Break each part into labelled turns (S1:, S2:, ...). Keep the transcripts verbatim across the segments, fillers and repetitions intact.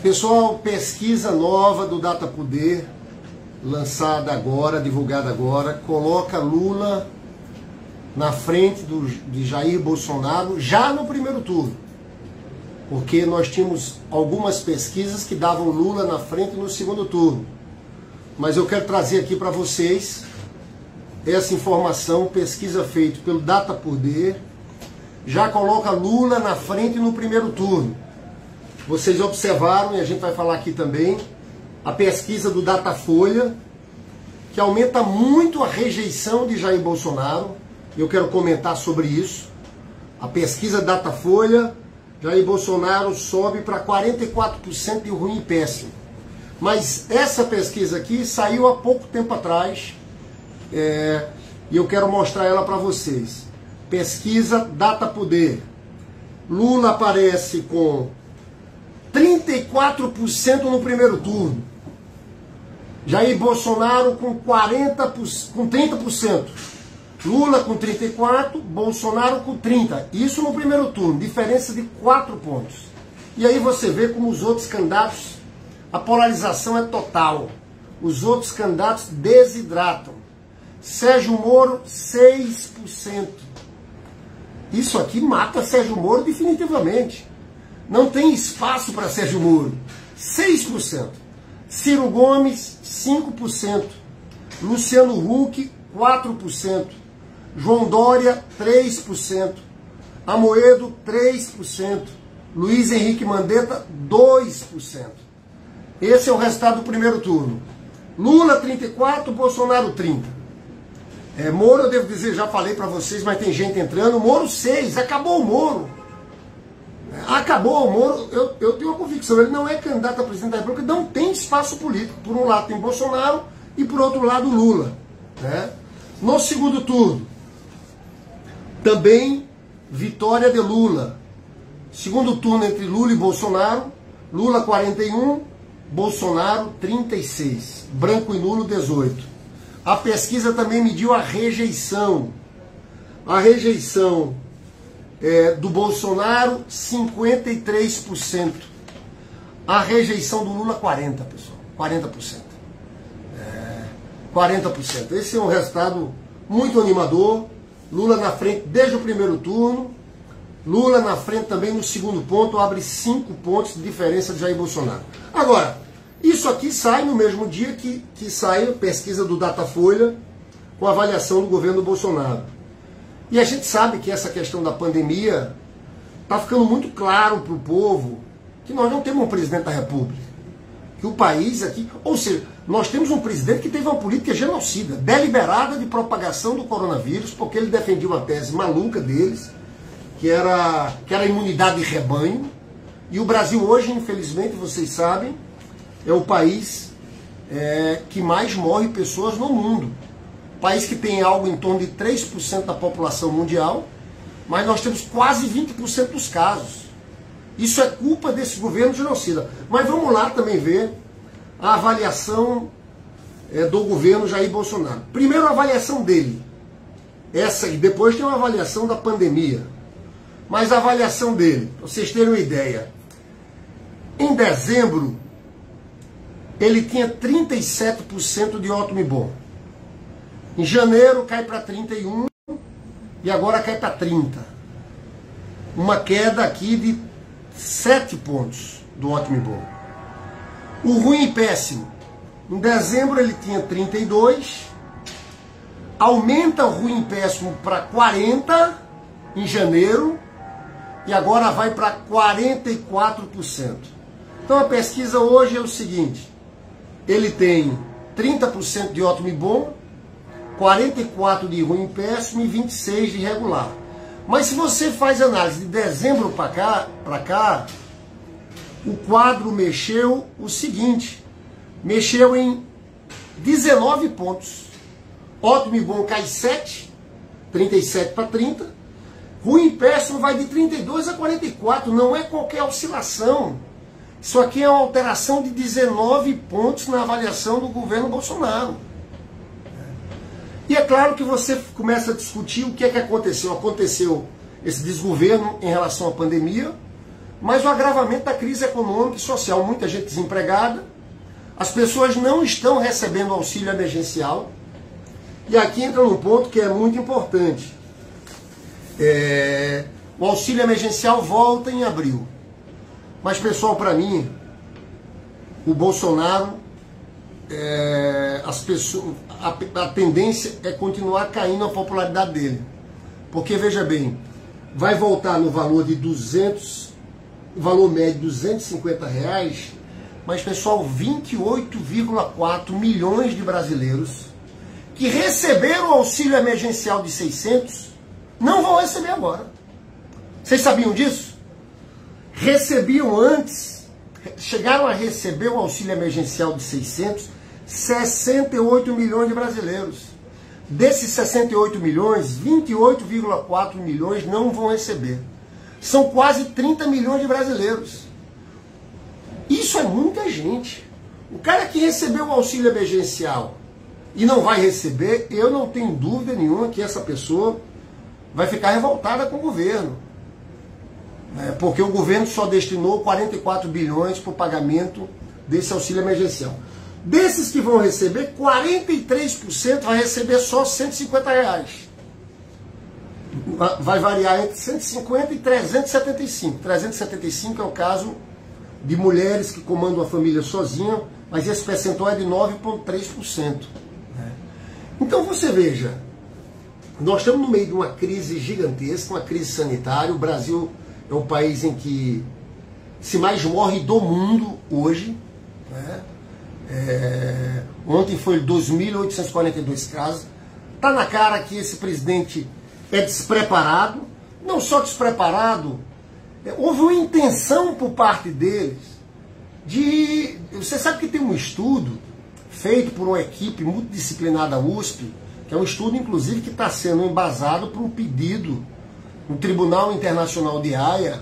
S1: Pessoal, pesquisa nova do Datapoder, lançada agora, divulgada agora, coloca Lula na frente do, de Jair Bolsonaro já no primeiro turno. Porque nós tínhamos algumas pesquisas que davam Lula na frente no segundo turno. Mas eu quero trazer aqui para vocês essa informação, pesquisa feita pelo Datapoder, já coloca Lula na frente no primeiro turno. Vocês observaram, e a gente vai falar aqui também, a pesquisa do Datafolha, que aumenta muito a rejeição de Jair Bolsonaro. Eu quero comentar sobre isso. A pesquisa Datafolha, Jair Bolsonaro sobe para quarenta e quatro por cento de ruim e péssimo. Mas essa pesquisa aqui saiu há pouco tempo atrás, é, e eu quero mostrar ela para vocês. Pesquisa Datapoder. Lula aparece com trinta e quatro por cento no primeiro turno. Jair Bolsonaro com, quarenta por cento, com trinta por cento. Lula com trinta e quatro por cento, Bolsonaro com trinta por cento. Isso no primeiro turno, diferença de quatro pontos. E aí você vê como os outros candidatos, a polarização é total. Os outros candidatos desidratam. Sérgio Moro, seis por cento. Isso aqui mata Sérgio Moro definitivamente. Não tem espaço para Sérgio Moro. seis por cento. Ciro Gomes, cinco por cento. Luciano Huck, quatro por cento. João Dória, três por cento. Amoedo, três por cento. Luiz Henrique Mandetta, dois por cento. Esse é o resultado do primeiro turno. Lula, trinta e quatro por cento, Bolsonaro, trinta por cento. É, Moro, eu devo dizer, já falei para vocês, mas tem gente entrando. Moro, seis por cento. Acabou o Moro. Acabou o Moro, eu, eu tenho uma convicção, ele não é candidato a presidente da República, não tem espaço político. Por um lado tem Bolsonaro e por outro lado Lula. Né? No segundo turno, também vitória de Lula. Segundo turno entre Lula e Bolsonaro, Lula quarenta e um, Bolsonaro trinta e seis, branco e nulo dezoito. A pesquisa também mediu a rejeição. A rejeição É, do Bolsonaro, cinquenta e três por cento. A rejeição do Lula, quarenta por cento, pessoal. quarenta por cento. É, quarenta por cento. Esse é um resultado muito animador. Lula na frente desde o primeiro turno. Lula na frente também no segundo ponto, abre cinco pontos de diferença de Jair Bolsonaro. Agora, isso aqui sai no mesmo dia que, que sai a pesquisa do Datafolha com a avaliação do governo Bolsonaro. E a gente sabe que essa questão da pandemia está ficando muito claro para o povo que nós não temos um presidente da República. Que o país aqui... Ou seja, nós temos um presidente que teve uma política genocida, deliberada de propagação do coronavírus, porque ele defendia uma tese maluca deles, que era, que era a imunidade de rebanho. E o Brasil hoje, infelizmente, vocês sabem, é o país é, que mais morre pessoas no mundo. País que tem algo em torno de três por cento da população mundial, mas nós temos quase vinte por cento dos casos. Isso é culpa desse governo genocida. Mas vamos lá também ver a avaliação é, do governo Jair Bolsonaro. Primeiro a avaliação dele. Essa, e depois tem uma avaliação da pandemia. Mas a avaliação dele, para vocês terem uma ideia. Em dezembro, ele tinha trinta e sete por cento de ótimo e bom. Em janeiro cai para trinta e um e agora cai para trinta. Uma queda aqui de sete pontos do ótimo e bom. O ruim e péssimo. Em dezembro ele tinha trinta e dois, aumenta o ruim e péssimo para quarenta em janeiro e agora vai para quarenta e quatro por cento. Então a pesquisa hoje é o seguinte: ele tem trinta por cento de ótimo e bom, quarenta e quatro de ruim e péssimo e vinte e seis de regular. Mas se você faz análise de dezembro para cá, para cá, o quadro mexeu o seguinte, mexeu em dezenove pontos. Ótimo e bom cai sete, trinta e sete para trinta. Ruim e péssimo vai de trinta e dois a quarenta e quatro, não é qualquer oscilação. Isso aqui é uma alteração de dezenove pontos na avaliação do governo Bolsonaro. E é claro que você começa a discutir o que é que aconteceu. Aconteceu esse desgoverno em relação à pandemia, mas o agravamento da crise econômica e social. Muita gente desempregada, as pessoas não estão recebendo auxílio emergencial. E aqui entra um ponto que é muito importante. É, o auxílio emergencial volta em abril. Mas, pessoal, para mim, o Bolsonaro, é, as pessoas, a, a tendência é continuar caindo a popularidade dele. Porque, veja bem, vai voltar no valor de duzentos, o valor médio de duzentos e cinquenta reais, mas, pessoal, vinte e oito vírgula quatro milhões de brasileiros que receberam o auxílio emergencial de seiscentos não vão receber agora. Vocês sabiam disso? Recebiam antes, chegaram a receber o auxílio emergencial de seiscentos, sessenta e oito milhões de brasileiros. Desses sessenta e oito milhões, vinte e oito vírgula quatro milhões não vão receber. São quase trinta milhões de brasileiros. Isso é muita gente. O cara que recebeu o auxílio emergencial e não vai receber, eu não tenho dúvida nenhuma que essa pessoa vai ficar revoltada com o governo. É, porque o governo só destinou quarenta e quatro bilhões para o pagamento desse auxílio emergencial. Desses que vão receber, quarenta e três por cento vai receber só cento e cinquenta reais. Vai variar entre cento e cinquenta e trezentos e setenta e cinco. trezentos e setenta e cinco é o caso de mulheres que comandam a família sozinha, mas esse percentual é de nove vírgula três por cento. Então você veja, nós estamos no meio de uma crise gigantesca, uma crise sanitária. O Brasil é o país em que se mais morre do mundo hoje. Né? É, ontem foi dois mil oitocentos e quarenta e dois casos. Está na cara que esse presidente é despreparado. Não só despreparado, é, houve uma intenção por parte deles de... Você sabe que tem um estudo feito por uma equipe multidisciplinar da U S P, que é um estudo, inclusive, que está sendo embasado por um pedido no Tribunal Internacional de Haia,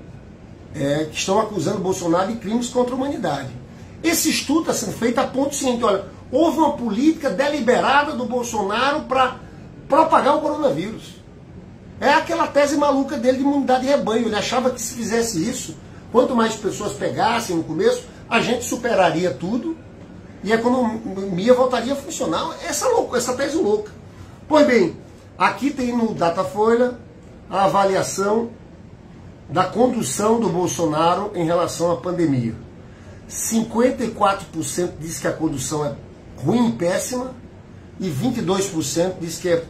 S1: é, que estão acusando Bolsonaro de crimes contra a humanidade. Esse estudo está sendo feito a ponto seguinte: olha, houve uma política deliberada do Bolsonaro para propagar o coronavírus. É aquela tese maluca dele de imunidade de rebanho. Ele achava que se fizesse isso, quanto mais pessoas pegassem no começo, a gente superaria tudo e a economia voltaria a funcionar. Essa, louca, essa tese louca. Pois bem, aqui tem no Datafolha a avaliação da condução do Bolsonaro em relação à pandemia. cinquenta e quatro por cento diz que a condução é ruim e péssima, e vinte e dois por cento diz que é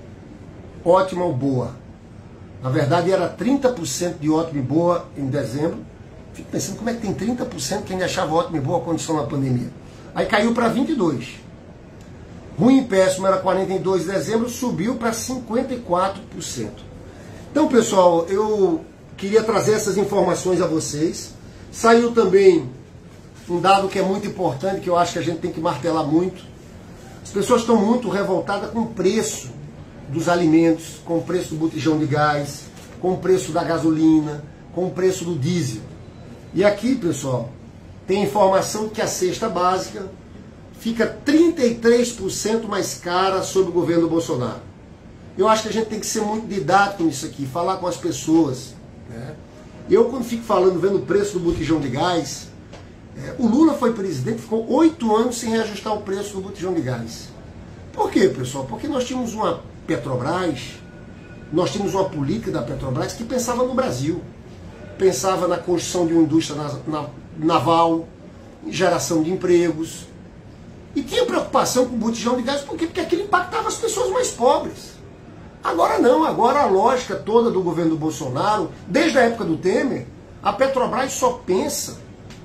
S1: ótima ou boa. Na verdade era trinta por cento de ótima e boa em dezembro. Fico pensando como é que tem trinta por cento que ainda achava ótima e boa a condição na pandemia. Aí caiu para vinte e dois por cento. Ruim e péssimo era quarenta e dois por cento em dezembro, subiu para cinquenta e quatro por cento. Então, pessoal, eu queria trazer essas informações a vocês. Saiu também um dado que é muito importante, que eu acho que a gente tem que martelar muito. As pessoas estão muito revoltadas com o preço dos alimentos, com o preço do botijão de gás, com o preço da gasolina, com o preço do diesel. E aqui, pessoal, tem informação que a cesta básica fica trinta e três por cento mais cara sob o governo Bolsonaro. Eu acho que a gente tem que ser muito didático nisso aqui, falar com as pessoas. Né? Eu, quando fico falando, vendo o preço do botijão de gás, é, o Lula foi presidente, ficou oito anos sem reajustar o preço do botijão de gás. Por quê, pessoal? Porque nós tínhamos uma Petrobras, nós tínhamos uma política da Petrobras que pensava no Brasil, pensava na construção de uma indústria na, na, naval, em geração de empregos, e tinha preocupação com o botijão de gás. Por quê? Porque aquilo impactava as pessoas mais pobres. Agora não, agora a lógica toda do governo do Bolsonaro, desde a época do Temer, a Petrobras só pensa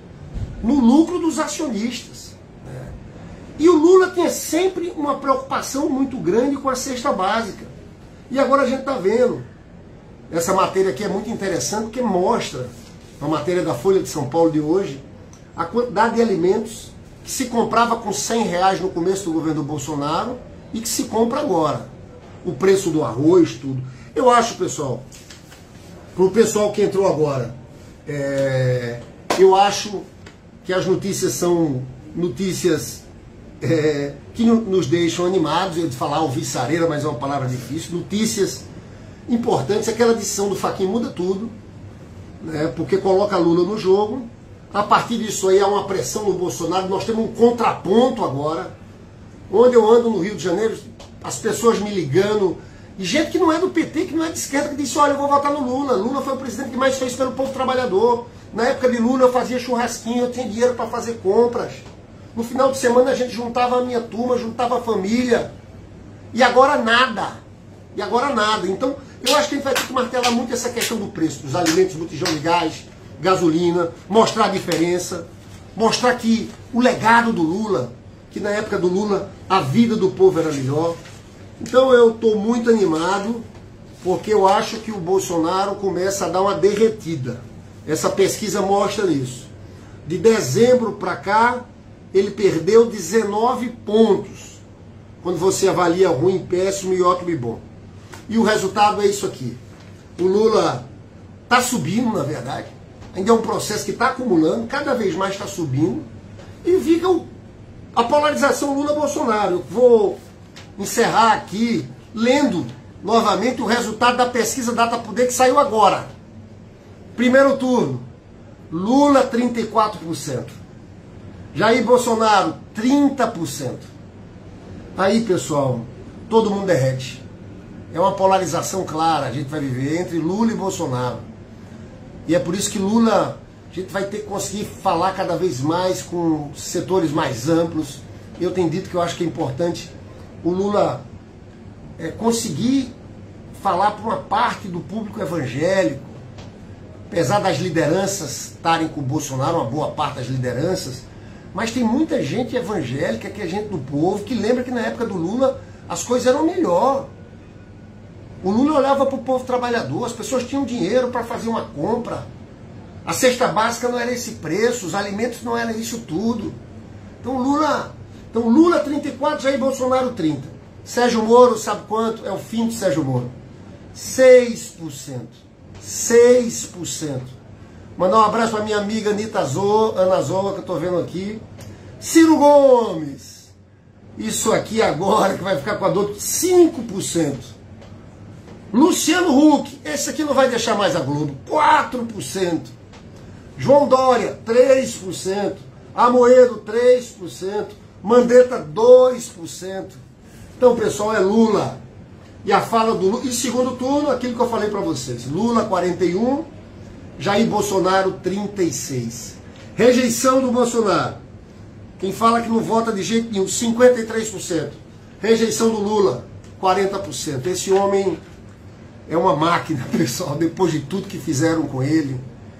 S1: no lucro dos acionistas. E o Lula tinha sempre uma preocupação muito grande com a cesta básica. E agora a gente está vendo. Essa matéria aqui é muito interessante, porque mostra, uma matéria da Folha de São Paulo de hoje, a quantidade de alimentos que se comprava com cem reais no começo do governo do Bolsonaro e que se compra agora. O preço do arroz, tudo. Eu acho, pessoal, para o pessoal que entrou agora, é, eu acho que as notícias são notícias... É, que nos deixam animados. Eu de falar alvissareira, mas é uma palavra difícil. Notícias importantes. Aquela edição do Faquinha Muda Tudo, né, porque coloca Lula no jogo. A partir disso aí há uma pressão no Bolsonaro, nós temos um contraponto agora. Onde eu ando no Rio de Janeiro, as pessoas me ligando, e gente que não é do P T, que não é de esquerda, que disse, olha, eu vou votar no Lula. Lula foi o presidente que mais fez pelo povo trabalhador. Na época de Lula eu fazia churrasquinho, eu tinha dinheiro para fazer compras. No final de semana a gente juntava a minha turma, juntava a família. E agora nada. E agora nada. Então, eu acho que a gente vai ter que martelar muito essa questão do preço, dos alimentos, botijão de gás, gasolina, mostrar a diferença, mostrar que o legado do Lula, que na época do Lula a vida do povo era melhor. Então eu estou muito animado, porque eu acho que o Bolsonaro começa a dar uma derretida. Essa pesquisa mostra isso. De dezembro para cá, ele perdeu dezenove pontos, quando você avalia ruim, péssimo e ótimo e bom. E o resultado é isso aqui. O Lula está subindo, na verdade. Ainda é um processo que está acumulando, cada vez mais está subindo. E fica o, a polarização Lula-Bolsonaro. Eu vou encerrar aqui lendo novamente o resultado da pesquisa Datapoder que saiu agora. Primeiro turno, Lula trinta e quatro por cento. Jair Bolsonaro trinta por cento. Aí, pessoal, todo mundo derrete. É uma polarização clara, a gente vai viver entre Lula e Bolsonaro. E é por isso que Lula, a gente vai ter que conseguir falar cada vez mais com setores mais amplos. Eu tenho dito que eu acho que é importante o Lula é, conseguir falar para uma parte do público evangélico. Apesar das lideranças estarem com o Bolsonaro, uma boa parte das lideranças, mas tem muita gente evangélica, que é gente do povo, que lembra que na época do Lula as coisas eram melhor. O Lula olhava para o povo trabalhador, as pessoas tinham dinheiro para fazer uma compra. A cesta básica não era esse preço, os alimentos não eram isso tudo. Então Lula, então Lula trinta e quatro, Jair Bolsonaro trinta. Sérgio Moro, sabe quanto? É o fim de Sérgio Moro. seis por cento. seis por cento. Mandar um abraço para minha amiga Anitta Zoa, Ana Zoa, que eu estou vendo aqui. Ciro Gomes. Isso aqui agora que vai ficar com a dor, cinco por cento. Luciano Huck, esse aqui não vai deixar mais a Globo, quatro por cento. João Dória, três por cento. Amoedo, três por cento. Mandetta, dois por cento. Então, pessoal, é Lula. E a fala do Lula, e segundo turno, aquilo que eu falei para vocês, Lula quarenta e um, Jair Bolsonaro trinta e seis. Rejeição do Bolsonaro. Quem fala que não vota de jeito nenhum, cinquenta e três por cento. Rejeição do Lula, quarenta por cento. Esse homem é uma máquina, pessoal, depois de tudo que fizeram com ele,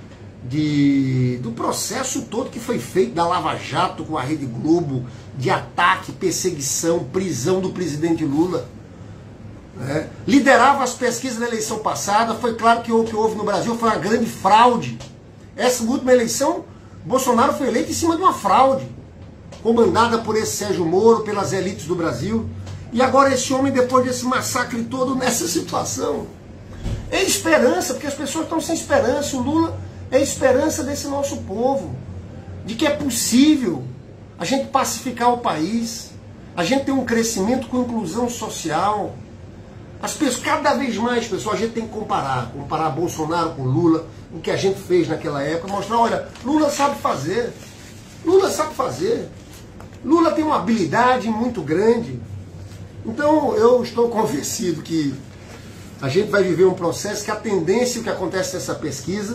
S1: de, do processo todo que foi feito da Lava Jato com a Rede Globo, de ataque, perseguição, prisão do presidente Lula. É. Liderava as pesquisas da eleição passada. Foi claro que o que houve no Brasil foi uma grande fraude. Essa última eleição, Bolsonaro foi eleito em cima de uma fraude, comandada por esse Sérgio Moro, pelas elites do Brasil. E agora esse homem, depois desse massacre todo, nessa situação, é esperança, porque as pessoas estão sem esperança. O Lula é esperança desse nosso povo, de que é possível a gente pacificar o país, a gente ter um crescimento com inclusão social. As pessoas, cada vez mais, pessoal, a gente tem que comparar, comparar Bolsonaro com Lula, o que a gente fez naquela época, mostrar, olha, Lula sabe fazer, Lula sabe fazer, Lula tem uma habilidade muito grande. Então, eu estou convencido que a gente vai viver um processo que a tendência, o que acontece nessa pesquisa,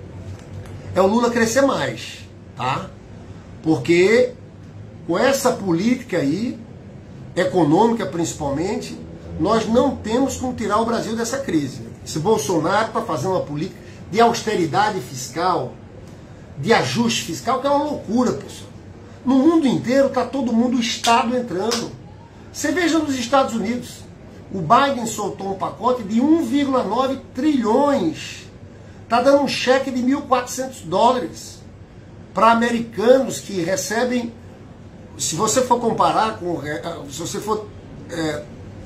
S1: é o Lula crescer mais, tá? Porque com essa política aí, econômica principalmente, nós não temos como tirar o Brasil dessa crise. Esse Bolsonaro está fazendo uma política de austeridade fiscal, de ajuste fiscal, que é uma loucura, pessoal. No mundo inteiro está todo mundo, o Estado entrando. Você veja nos Estados Unidos, o Biden soltou um pacote de um vírgula nove trilhões. Está dando um cheque de mil e quatrocentos dólares para americanos que recebem, se você for comparar com, se você for é,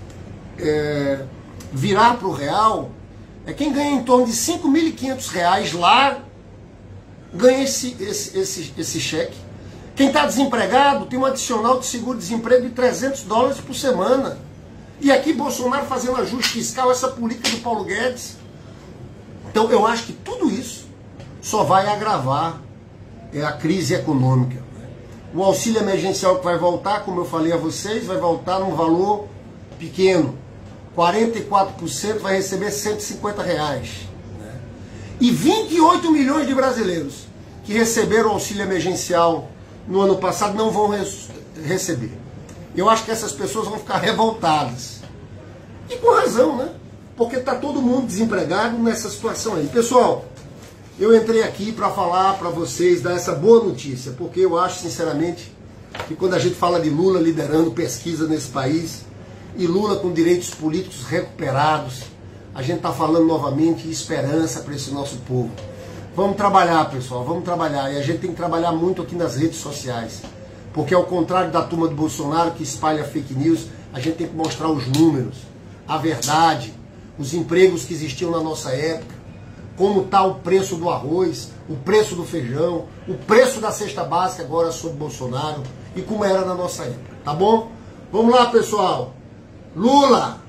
S1: é, virar para o real, é quem ganha em torno de cinco mil e quinhentos reais lá, ganha esse, esse, esse, esse cheque. Quem está desempregado tem um adicional de seguro-desemprego de trezentos dólares por semana. E aqui Bolsonaro fazendo ajuste fiscal, essa política do Paulo Guedes. Então eu acho que tudo isso só vai agravar é, a crise econômica. O auxílio emergencial que vai voltar, como eu falei a vocês, vai voltar num valor pequeno. quarenta e quatro por cento vai receber cento e cinquenta reais. Né? E vinte e oito milhões de brasileiros que receberam o auxílio emergencial no ano passado não vão receber. Eu acho que essas pessoas vão ficar revoltadas. E com razão, né? Porque está todo mundo desempregado nessa situação aí. Pessoal, eu entrei aqui para falar para vocês, dar essa boa notícia, porque eu acho, sinceramente, que quando a gente fala de Lula liderando pesquisa nesse país, e Lula com direitos políticos recuperados, a gente está falando novamente de esperança para esse nosso povo. Vamos trabalhar, pessoal, vamos trabalhar. E a gente tem que trabalhar muito aqui nas redes sociais. Porque ao contrário da turma do Bolsonaro que espalha fake news, a gente tem que mostrar os números, a verdade, os empregos que existiam na nossa época, como está o preço do arroz, o preço do feijão, o preço da cesta básica agora sob Bolsonaro e como era na nossa época, tá bom? Vamos lá, pessoal. Lula!